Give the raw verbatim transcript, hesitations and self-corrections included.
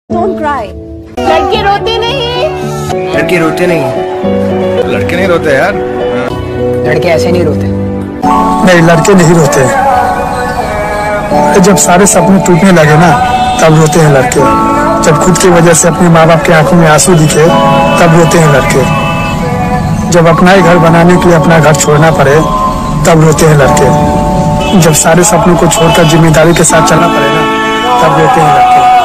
Don't cry. लड़के रोते नहीं। लड़के रोते नहीं। लड़के नहीं रोते यार। लड़के ऐसे नहीं रोते। नहीं, लड़के नहीं रोते। जब सारे सपने टूटने लगे ना, तब रोते हैं लड़के। जब खुद की वजह से अपने माँ बाप की आंखों में आंसू दिखे, तब रोते हैं लड़के। जब अपना ही घर बनाने के लिए अपना घर छोड़ना पड़े, तब रोते हैं लड़के। जब सारे सपनों को छोड़कर जिम्मेदारी के साथ चलना पड़े ना, तब रोते हैं लड़के।